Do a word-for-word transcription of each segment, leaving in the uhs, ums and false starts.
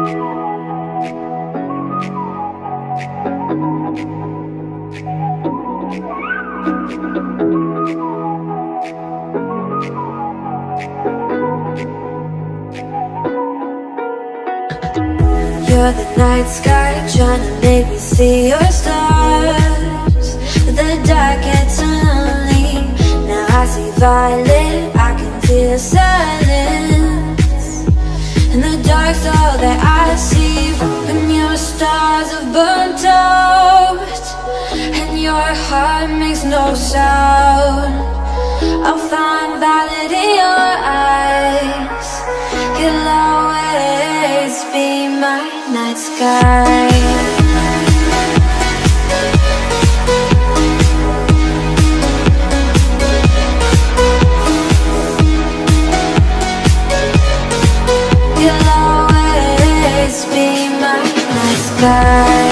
You're the night sky, trying to make me see your stars. The dark gets lonely, now I see violet, I can feel silence. And the dark's all that I see, when your stars have burnt out and your heart makes no sound. I'll find violet in your eyes, you'll always be my night sky. You'll always be my night sky.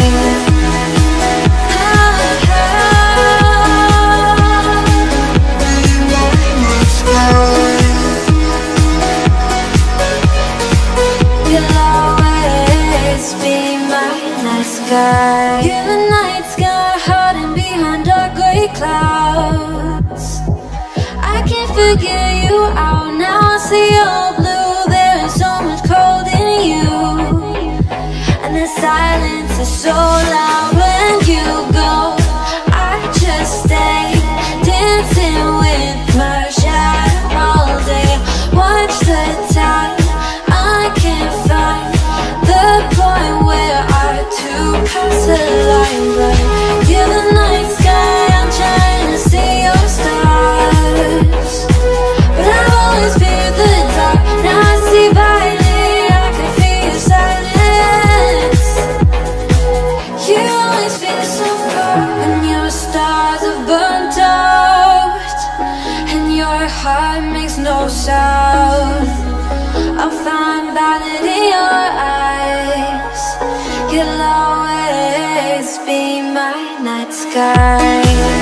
You're the night sky, hiding behind dark gray clouds. I can't figure you out now. I see all blue, there is so much cold in you, and the silence is so loud when you go. I just stay dancing with my shadow all day. Watch the tide, I can't find the point where our two paths align. But you're the night sky, I'm trying to see your stars, but I've always feared the dark. Now I see violet, I can feel your silence. You always feel so far when your stars have burnt out and your heart makes no sound. I'll find violet in your eyes, you'll always be my night sky.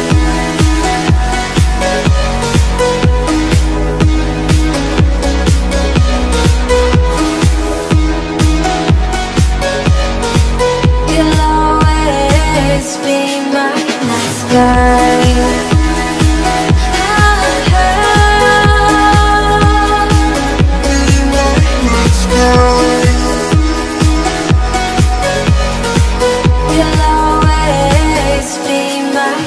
You'll always be my night sky. You'll always be my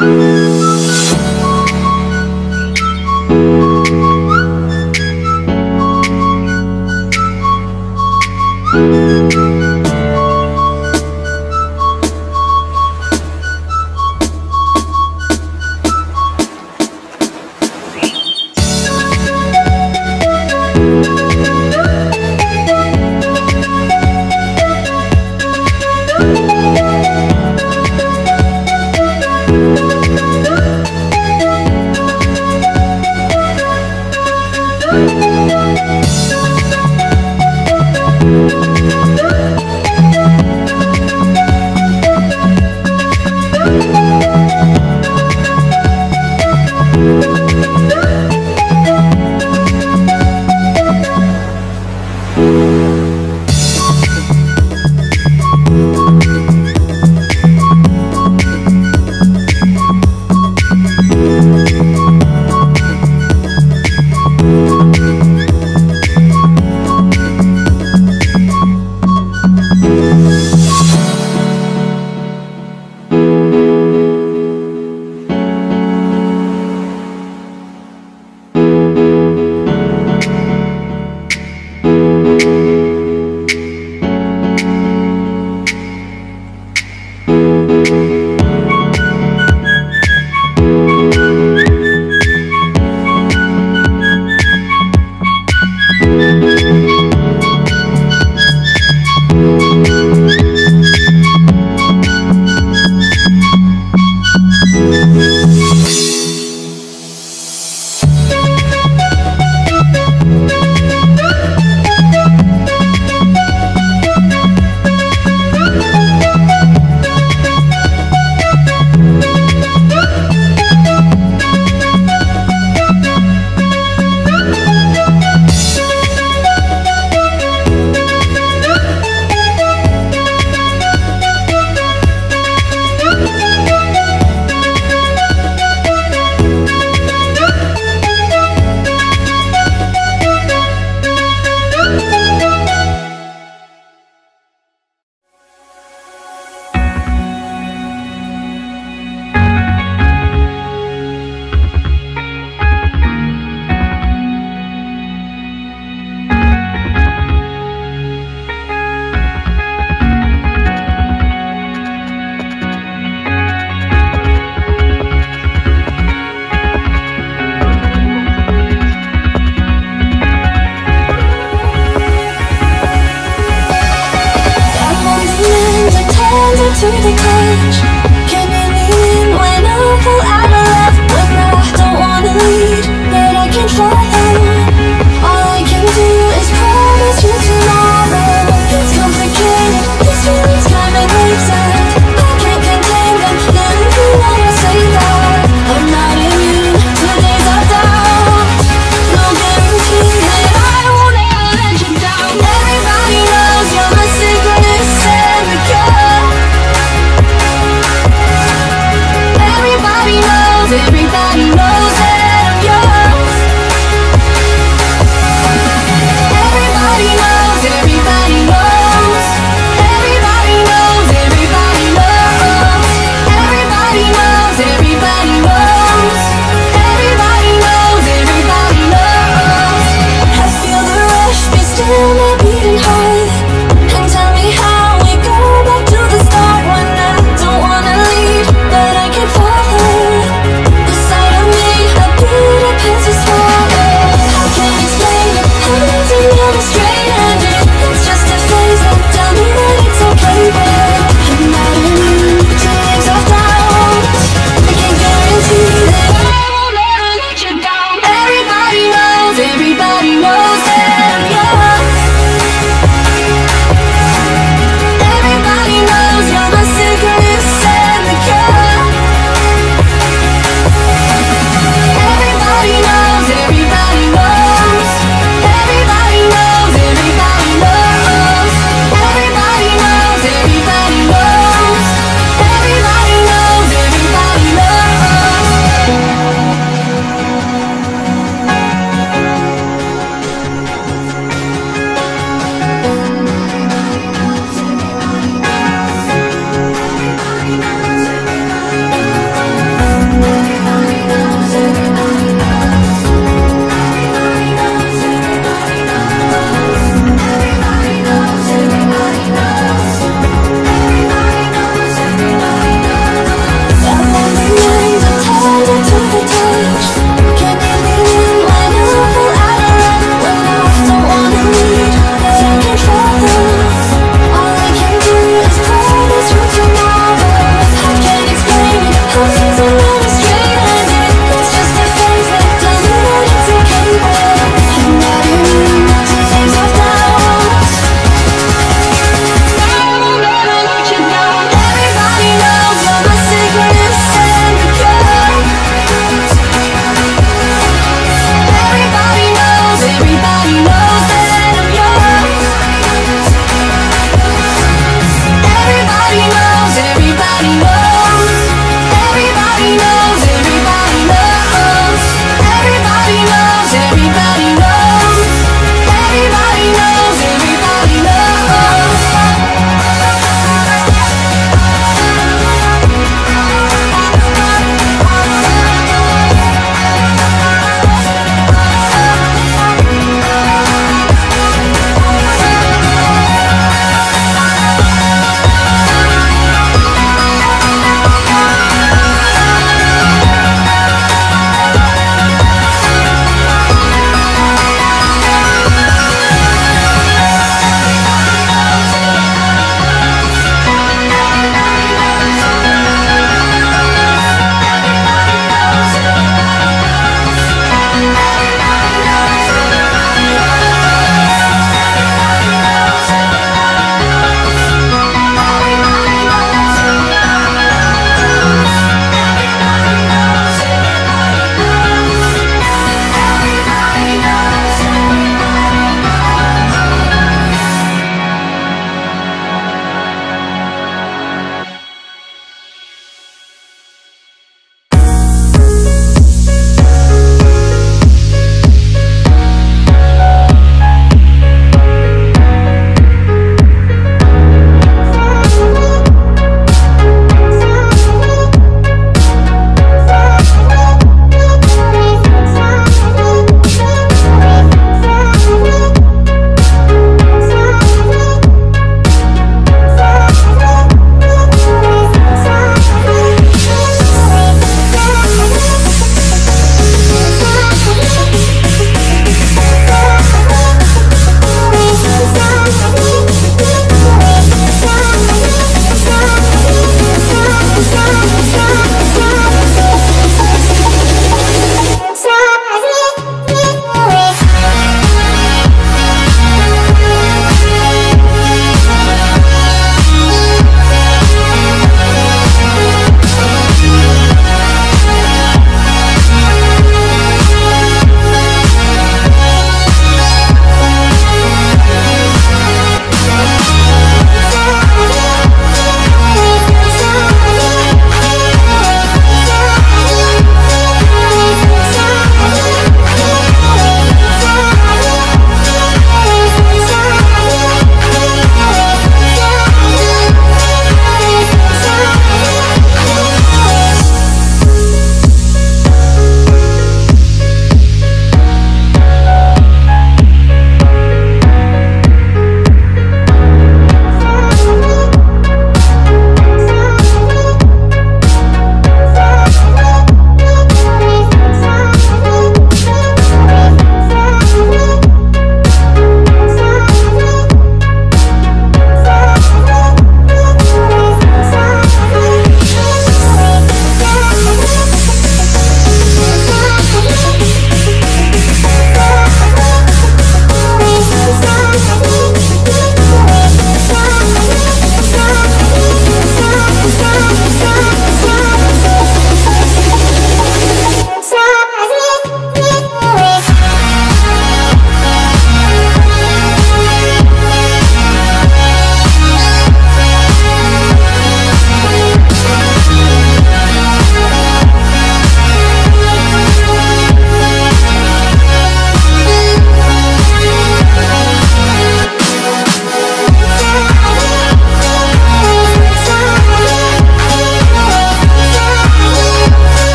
To the cage, can you lean when I fall out of love? When I don't wanna lead, but I can't follow. All I can do is promise you tomorrow. It's complicated, these feelings come in waves and I can't contain them. Letting you know I say that I'm not immune to days of doubt. No guarantee that I won't ever let you down. Everybody knows you're my secret and the cure. Everybody knows, everybody knows that I'm yours. Everybody knows, everybody knows. Everybody knows, everybody knows. Everybody knows, everybody knows. Everybody knows, everybody knows. I feel the rush, but still my beating heart. And tell me how we go back to the start when I don't wanna leave, but I can't follow. The sight of me, a bitter pill to swallow. I can't explain it, I'm losing on a straight-handed. It's just a phase, and tell me that it's okay, but I'm not immune to waves of doubt. I can't guarantee that I won't ever let you down. Everybody knows, everybody knows that I'm yours. Everybody knows you're my secret and the cure. Everybody knows, everybody knows. Everybody knows, everybody knows. Everybody knows, everybody knows. Everybody knows, everybody knows.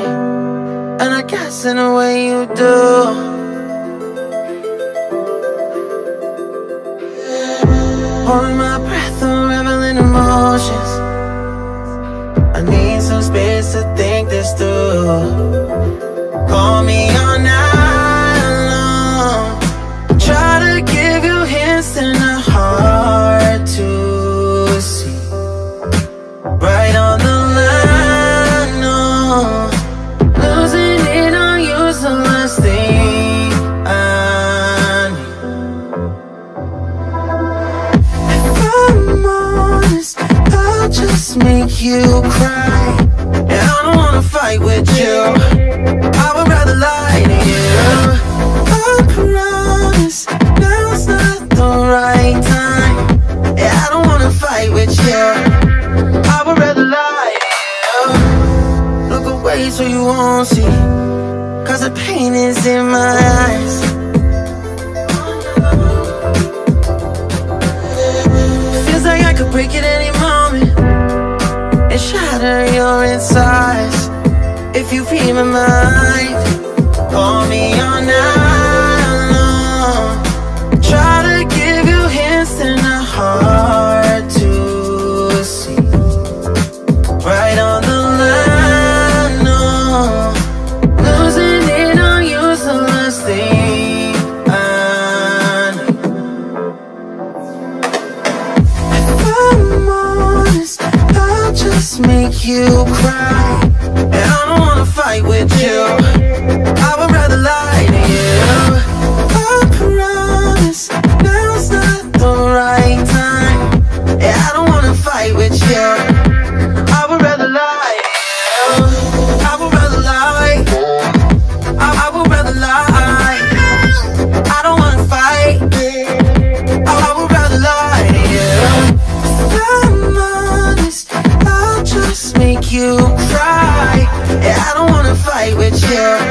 and I guess in a way you do. Holding my breath and reveling emotions. I need some space to think this through. Call me all night long. Try to give you hints and a hard to see. Right on the line, no. Losing it on you's the last thing I need. If I'm honest, I'll just make you cry. And I don't wanna fight with you, I would rather lie to you. I promise, now's not the right time. Yeah, I don't wanna fight with you, I would rather lie to you. Look away so you won't see, cause the pain is in my eyes. Feels like I could break it any moment and shatter your insides. If you read my mind, call me all night long. Try to give you hints and a hard to see. Right on the line, no. Losing it on you's the last thing I need. If I'm honest, I'll just make you cry. And I don't wanna fight with you, I would rather lie to you. I promise, now's not the right time. Yeah, I don't wanna fight with you, I would rather lie to you. I would rather lie, I, I would rather lie. I don't wanna fight, I, I would rather lie to you. If I'm honest, I'll just make you cry. Yeah, I don't wanna fight with you,